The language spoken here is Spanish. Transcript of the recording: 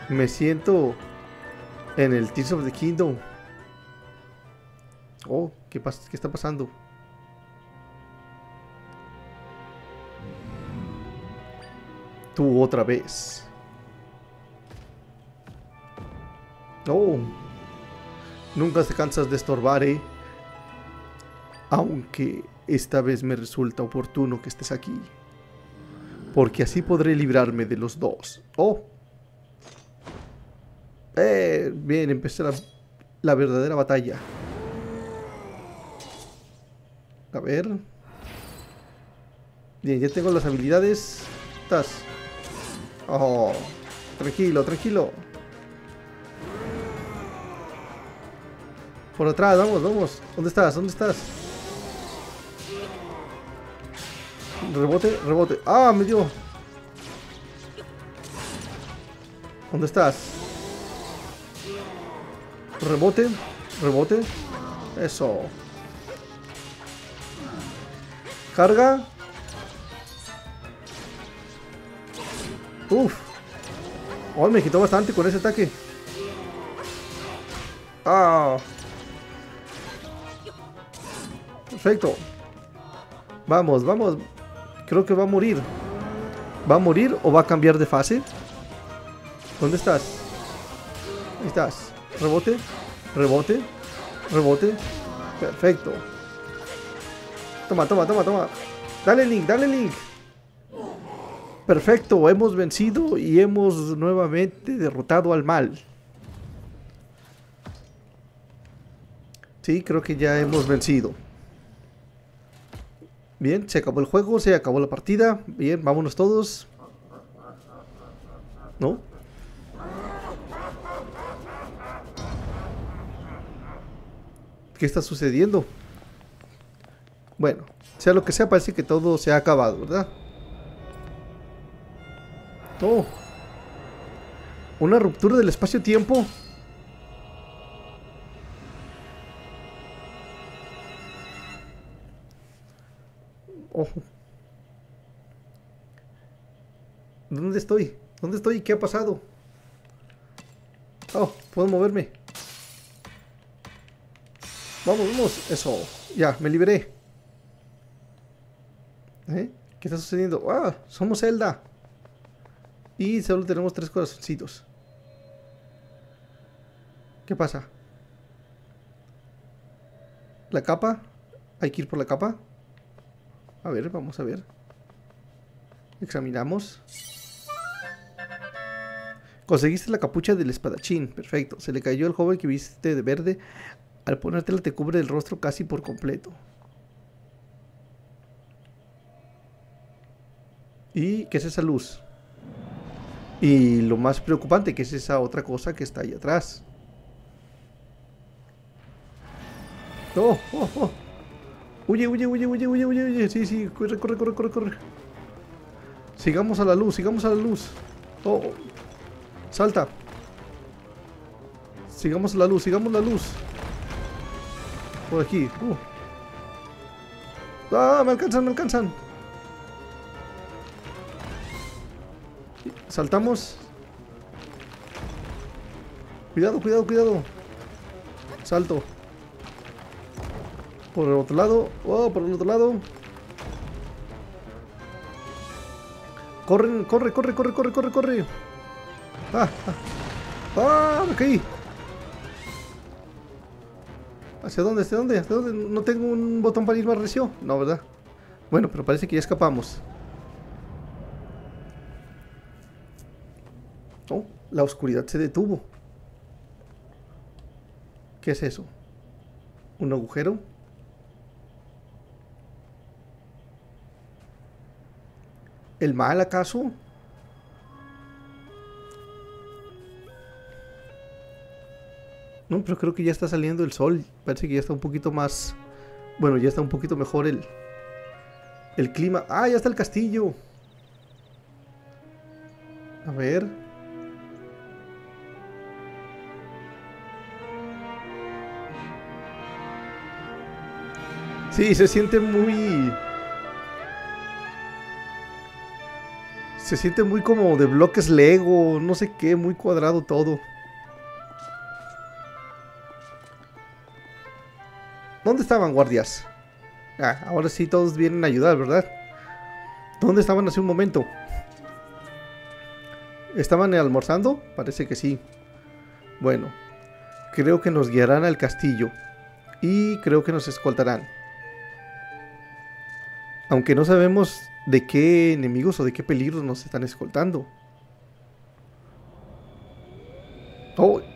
Me siento en el Tears of the Kingdom. Oh, ¿qué está pasando? Tú otra vez. Oh, nunca te cansas de estorbar, ¿eh? Aunque esta vez me resulta oportuno que estés aquí. Porque así podré librarme de los dos. Oh, bien, empecé la verdadera batalla. A ver. Bien, ya tengo las habilidades. Estás. Oh, tranquilo, tranquilo. Por atrás, vamos, vamos. ¿Dónde estás? ¿Dónde estás? Rebote, rebote. ¡Ah, me dio! ¿Dónde estás? Rebote, rebote. Eso. Carga. Uf. Oh, me quitó bastante con ese ataque. Ah. Perfecto. Vamos, vamos. Creo que va a morir. ¿Va a morir o va a cambiar de fase? ¿Dónde estás? Ahí estás. Rebote. Rebote. Rebote. Perfecto. Toma, toma, toma, toma. Dale Link, dale Link. Perfecto, hemos vencido y hemos nuevamente derrotado al mal. Sí, creo que ya hemos vencido. Bien, se acabó el juego, se acabó la partida. Bien, vámonos todos. ¿No? ¿Qué está sucediendo? Bueno, sea lo que sea, parece que todo se ha acabado, ¿verdad? Oh, una ruptura del espacio-tiempo. Ojo. ¿Dónde estoy? ¿Dónde estoy? ¿Qué ha pasado? Oh, puedo moverme. Vamos, vamos. Eso. Ya, me liberé. ¿Eh? ¿Qué está sucediendo? Ah, somos Zelda. Y solo tenemos 3 corazoncitos. ¿Qué pasa? ¿La capa? ¿Hay que ir por la capa? A ver, vamos a ver. Examinamos. Conseguiste la capucha del espadachín. Perfecto. Se le cayó al joven que viste de verde. Al ponértela te cubre el rostro casi por completo. ¿Y qué es esa luz? Y lo más preocupante, ¿qué es esa otra cosa que está ahí atrás? ¡Oh, oh, oh! Huye, huye, huye, huye, huye, huye, huye. Sí, sí, corre, corre, corre, corre, corre. Sigamos a la luz, sigamos a la luz. Oh, oh. Salta. Sigamos la luz, sigamos la luz. Por aquí. ¡Ah! Me alcanzan, me alcanzan. Saltamos. Cuidado, cuidado, cuidado. Salto. Por el otro lado. Oh, por el otro lado. Corren, corre, corre, corre, corre, corre, corre. Ah, ah. Ah, me caí. ¿Hacia dónde? ¿Hacia dónde? ¿Hacia dónde? No tengo un botón para ir más recio. No, ¿verdad? Bueno, pero parece que ya escapamos. Oh, la oscuridad se detuvo. ¿Qué es eso? ¿Un agujero? ¿El mal acaso? No, pero creo que ya está saliendo el sol. Parece que ya está un poquito más... Bueno, ya está un poquito mejor el clima. ¡Ah, ya está el castillo! A ver. Sí, se Se siente muy como de bloques Lego, no sé qué, muy cuadrado todo. ¿Dónde estaban, guardias? Ah, ahora sí todos vienen a ayudar, ¿verdad? ¿Dónde estaban hace un momento? ¿Estaban almorzando? Parece que sí. Bueno, creo que nos guiarán al castillo. Y creo que nos escoltarán. Aunque no sabemos de qué enemigos o de qué peligros nos están escoltando. Oh,